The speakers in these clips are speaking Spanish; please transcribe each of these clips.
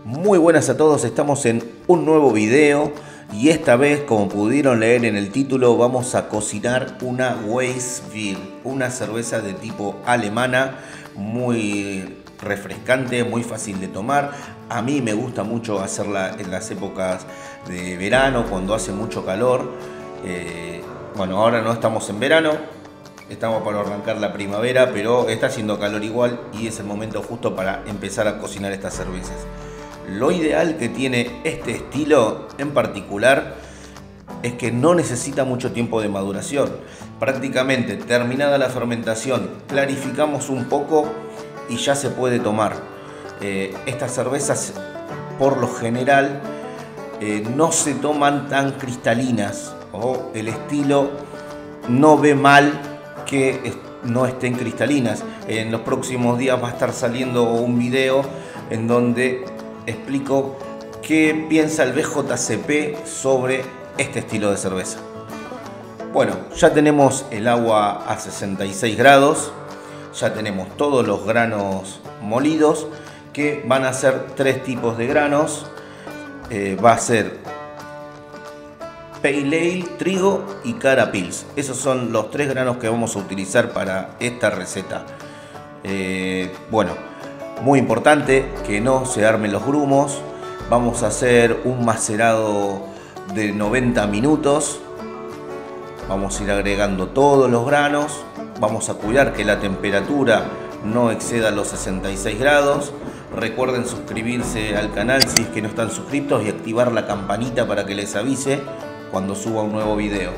Muy buenas a todos, estamos en un nuevo video y esta vez, como pudieron leer en el título, vamos a cocinar una Weissbier, una cerveza de tipo alemana, muy refrescante, muy fácil de tomar. A mí me gusta mucho hacerla en las épocas de verano, cuando hace mucho calor. Bueno, ahora no estamos en verano, estamos para arrancar la primavera, pero está haciendo calor igual y es el momento justo para empezar a cocinar estas cervezas. Lo ideal que tiene este estilo en particular es que no necesita mucho tiempo de maduración. Prácticamente terminada la fermentación, clarificamos un poco y ya se puede tomar. Estas cervezas por lo general no se toman tan cristalinas, o el estilo no ve mal que no estén cristalinas. En los próximos días va a estar saliendo un video en donde explico qué piensa el BJCP sobre este estilo de cerveza. Bueno, ya tenemos el agua a 66 grados, ya tenemos todos los granos molidos, que van a ser tres tipos de granos. Va a ser Pale Ale, trigo y Cara Pils. Esos son los tres granos que vamos a utilizar para esta receta. Bueno, muy importante que no se armen los grumos. Vamos a hacer un macerado de 90 minutos. Vamos a ir agregando todos los granos. Vamos a cuidar que la temperatura no exceda los 66 grados. Recuerden suscribirse al canal si es que no están suscritos y activar la campanita para que les avise cuando suba un nuevo video.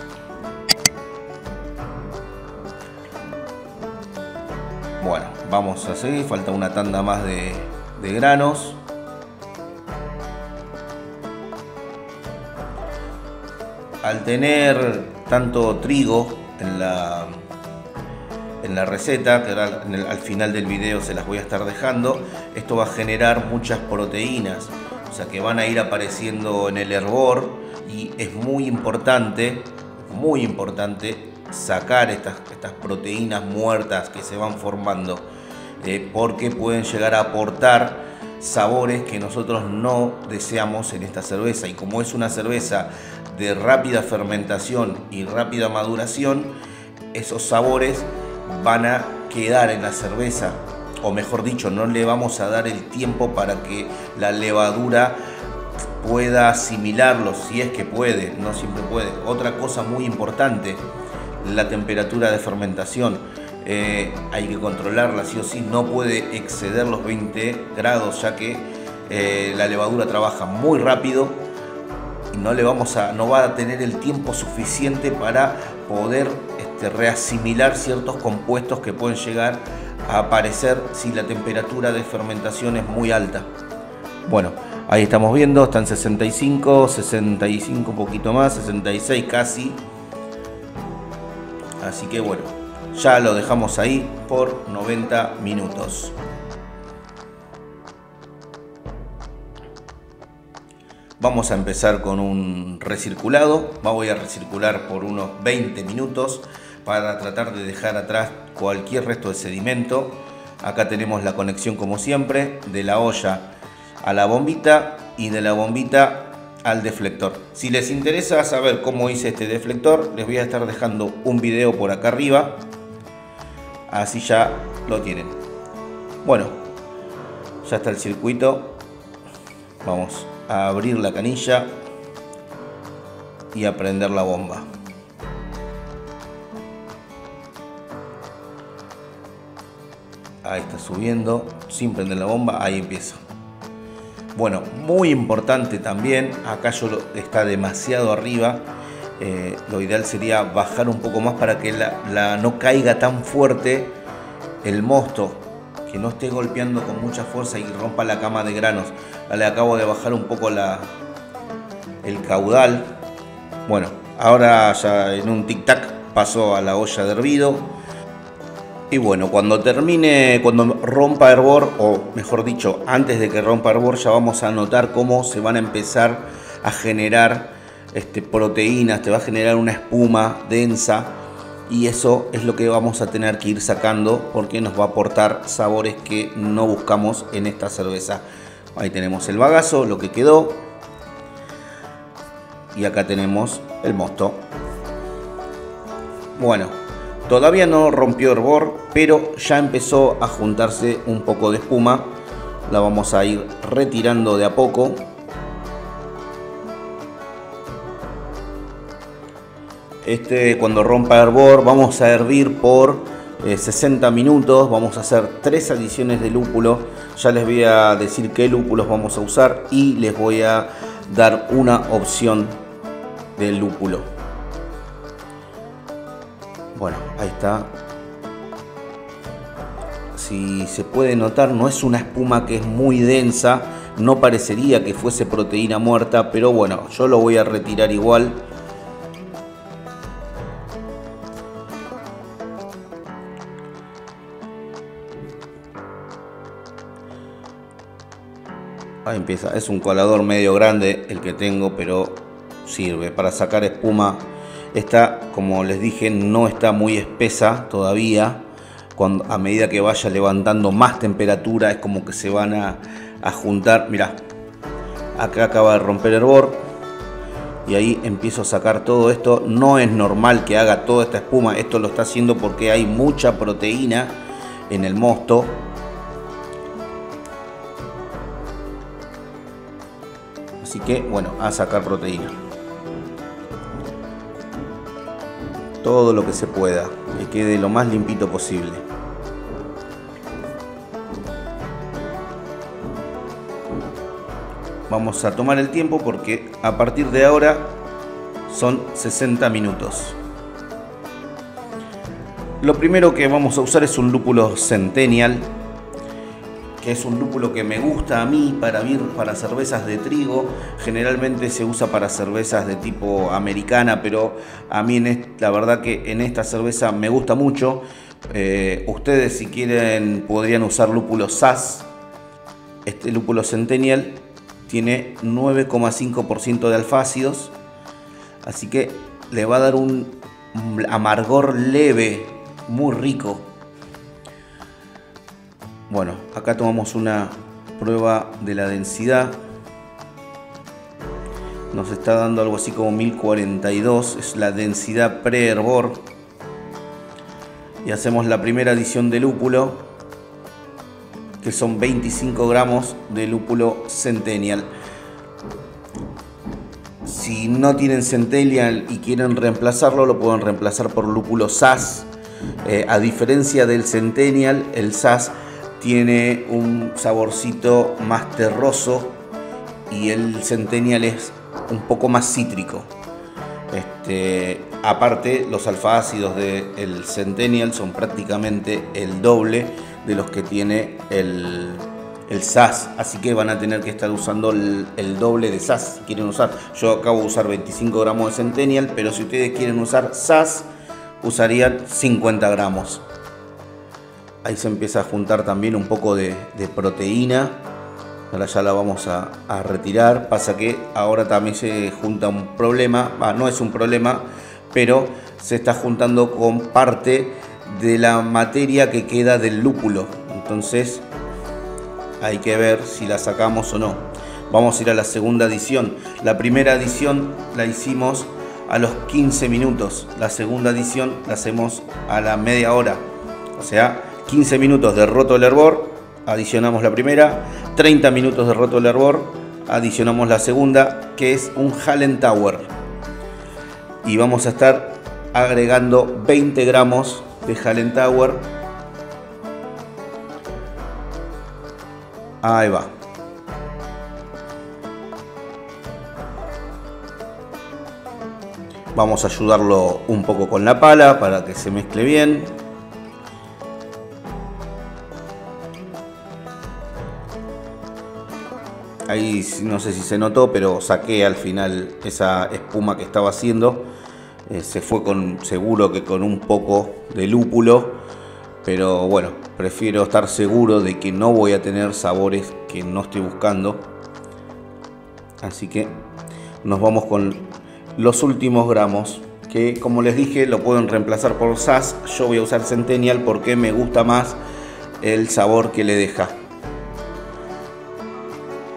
Bueno, vamos a seguir, falta una tanda más de granos. Al tener tanto trigo en la receta, que ahora al final del video se las voy a estar dejando, esto va a generar muchas proteínas, o sea que van a ir apareciendo en el hervor, y es muy importante sacar estas proteínas muertas que se van formando, porque pueden llegar a aportar sabores que nosotros no deseamos en esta cerveza. Y como es una cerveza de rápida fermentación y rápida maduración, esos sabores van a quedar en la cerveza, o mejor dicho, no le vamos a dar el tiempo para que la levadura pueda asimilarlos, si es que puede, no siempre puede. Otra cosa muy importante, la temperatura de fermentación. Hay que controlarla sí o sí, no puede exceder los 20 grados, ya que la levadura trabaja muy rápido y no va a tener el tiempo suficiente para poder reasimilar ciertos compuestos que pueden llegar a aparecer si la temperatura de fermentación es muy alta. Bueno, ahí estamos viendo, están 65, 65 un poquito más, 66 casi. Así que bueno, ya lo dejamos ahí por 90 minutos. Vamos a empezar con un recirculado. Voy a recircular por unos 20 minutos para tratar de dejar atrás cualquier resto de sedimento. Acá tenemos la conexión, como siempre, de la olla a la bombita y de la bombita al deflector. Si les interesa saber cómo hice este deflector, les voy a estar dejando un video por acá arriba, así ya lo tienen. Bueno, ya está el circuito. Vamos a abrir la canilla y a prender la bomba. Ahí está subiendo, sin prender la bomba, ahí empieza. Bueno, muy importante también, acá está demasiado arriba, lo ideal sería bajar un poco más para que no caiga tan fuerte el mosto, que no esté golpeando con mucha fuerza y rompa la cama de granos. Le acabo de bajar un poco el caudal. Bueno, ahora ya en un tic tac paso a la olla de hervido. Y bueno, cuando rompa hervor, o mejor dicho, antes de que rompa hervor, ya vamos a notar cómo se van a empezar a generar proteínas, te va a generar una espuma densa, y eso es lo que vamos a tener que ir sacando porque nos va a aportar sabores que no buscamos en esta cerveza. ahí tenemos el bagazo, lo que quedó. Y acá tenemos el mosto. Bueno, todavía no rompió hervor, pero ya empezó a juntarse un poco de espuma. La vamos a ir retirando de a poco. Cuando rompa hervor, vamos a hervir por 60 minutos. Vamos a hacer 3 adiciones de lúpulo. Ya les voy a decir qué lúpulos vamos a usar y les voy a dar una opción del lúpulo. Bueno, ahí está. Si se puede notar, no es una espuma que es muy densa. No parecería que fuese proteína muerta, pero bueno, yo lo voy a retirar igual. Ahí empieza. Es un colador medio grande el que tengo, pero sirve para sacar espuma. Esta, como les dije, no está muy espesa todavía. A medida que vaya levantando más temperatura, es como que se van a juntar. Mirá, acá acaba de romper hervor y ahí empiezo a sacar todo esto. No es normal que haga toda esta espuma. Esto lo está haciendo porque hay mucha proteína en el mosto. Así que bueno, a sacar proteína. Todo lo que se pueda, que quede lo más limpito posible. Vamos a tomar el tiempo porque a partir de ahora son 60 minutos. Lo primero que vamos a usar es un lúpulo Centennial, que es un lúpulo que me gusta a mí para cervezas de trigo. Generalmente se usa para cervezas de tipo americana, pero a mí la verdad que en esta cerveza me gusta mucho. Ustedes, si quieren, podrían usar lúpulo Saaz. Este lúpulo Centennial tiene 9,5% de alfácidos, así que le va a dar un amargor leve, muy rico. Bueno, acá tomamos una prueba de la densidad. Nos está dando algo así como 1042, es la densidad pre-hervor. Y hacemos la primera adición de lúpulo, que son 25 gramos de lúpulo Centennial. Si no tienen Centennial y quieren reemplazarlo, lo pueden reemplazar por lúpulo Saaz. A diferencia del Centennial, el Saaz tiene un saborcito más terroso y el Centennial es un poco más cítrico. Aparte, los alfaácidos del Centennial son prácticamente el doble de los que tiene el Saaz, así que van a tener que estar usando el doble de Saaz si quieren usar. Yo acabo de usar 25 gramos de Centennial, pero si ustedes quieren usar Saaz, usarían 50 gramos. Ahí se empieza a juntar también un poco de proteína. Ahora ya la vamos a retirar. Pasa que ahora también se junta un problema. No es un problema, pero se está juntando con parte de la materia que queda del lúpulo. Entonces hay que ver si la sacamos o no. Vamos a ir a la segunda adición. La primera adición la hicimos a los 15 minutos. La segunda adición la hacemos a la media hora. O sea, 15 minutos de roto el hervor, adicionamos la primera. 30 minutos de roto el hervor, adicionamos la segunda, que es un Hallenthauer. Y vamos a estar agregando 20 gramos de Hallenthauer. Ahí va. Vamos a ayudarlo un poco con la pala para que se mezcle bien. Ahí no sé si se notó, pero saqué al final esa espuma que estaba haciendo. Se fue seguro que con un poco de lúpulo, pero bueno, prefiero estar seguro de que no voy a tener sabores que no estoy buscando. Así que nos vamos con los últimos gramos, que como les dije lo pueden reemplazar por Saaz. Yo voy a usar Centennial porque me gusta más el sabor que le deja.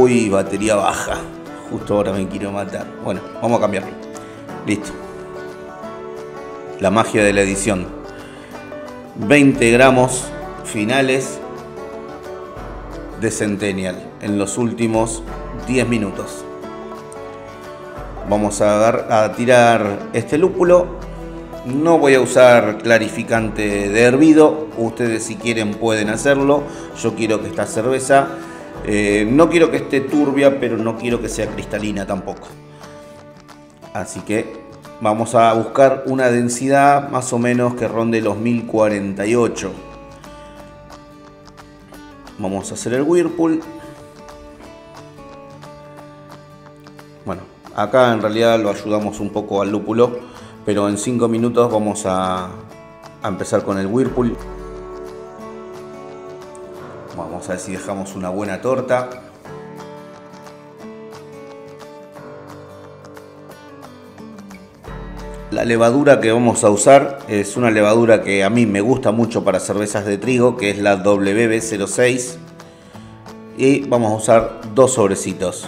Uy, batería baja. Justo ahora me quiero matar. Bueno, vamos a cambiarlo. Listo. La magia de la edición. 20 gramos finales de Centennial en los últimos 10 minutos. Vamos a tirar este lúpulo. No voy a usar clarificante de hervido. Ustedes si quieren pueden hacerlo. Yo quiero que esta cerveza, no quiero que esté turbia, pero no quiero que sea cristalina tampoco. Así que vamos a buscar una densidad más o menos que ronde los 1048. Vamos a hacer el Whirlpool. Bueno, acá en realidad lo ayudamos un poco al lúpulo, pero en 5 minutos vamos a empezar con el Whirlpool. Vamos a ver si dejamos una buena torta. La levadura que vamos a usar es una levadura que a mí me gusta mucho para cervezas de trigo, que es la WB06. Y vamos a usar 2 sobrecitos.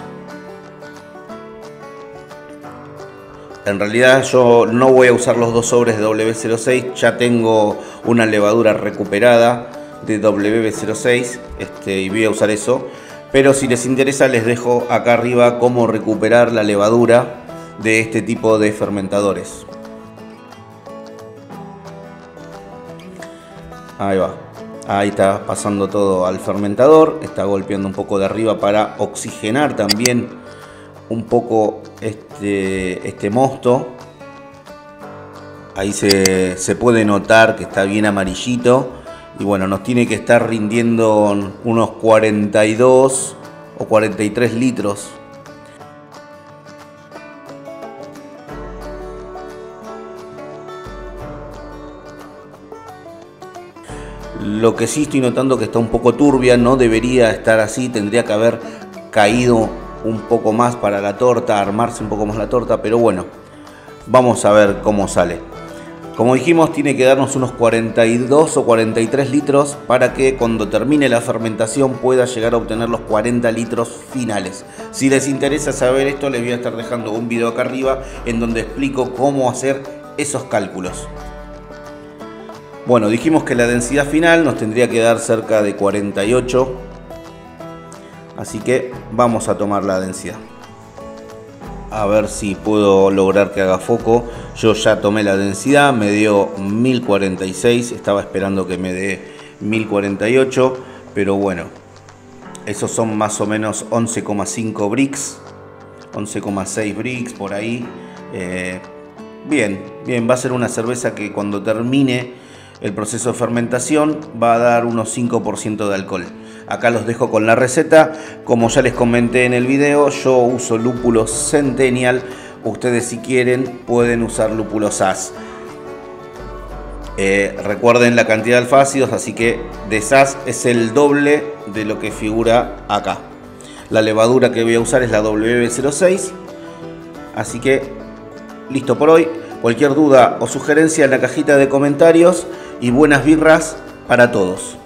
En realidad yo no voy a usar los 2 sobres de WB06, ya tengo una levadura recuperada de WB06 y voy a usar eso. Pero si les interesa les dejo acá arriba cómo recuperar la levadura de este tipo de fermentadores. Ahí va, ahí está pasando todo al fermentador, está golpeando un poco de arriba para oxigenar también un poco este mosto. Ahí se puede notar que está bien amarillito y bueno, nos tiene que estar rindiendo unos 42 o 43 litros. Lo que sí estoy notando que está un poco turbia, no debería estar así, tendría que haber caído un poco más para la torta, armarse un poco más la torta, pero bueno, vamos a ver cómo sale. Como dijimos, tiene que darnos unos 42 o 43 litros para que cuando termine la fermentación pueda llegar a obtener los 40 litros finales. Si les interesa saber esto, les voy a estar dejando un video acá arriba en donde explico cómo hacer esos cálculos. Bueno, dijimos que la densidad final nos tendría que dar cerca de 48. Así que vamos a tomar la densidad. A ver si puedo lograr que haga foco. Yo ya tomé la densidad, me dio 1046. Estaba esperando que me dé 1048. Pero bueno, esos son más o menos 11,5 brix. 11,6 brix por ahí. Bien, va a ser una cerveza que cuando termine el proceso de fermentación va a dar unos 5% de alcohol. Acá los dejo con la receta. Como ya les comenté en el video, yo uso lúpulos Centennial. Ustedes si quieren pueden usar lúpulos SAS. Recuerden la cantidad de alfácidos, así que de SAS es el doble de lo que figura acá. La levadura que voy a usar es la WB06. Así que listo por hoy. Cualquier duda o sugerencia en la cajita de comentarios y buenas birras para todos.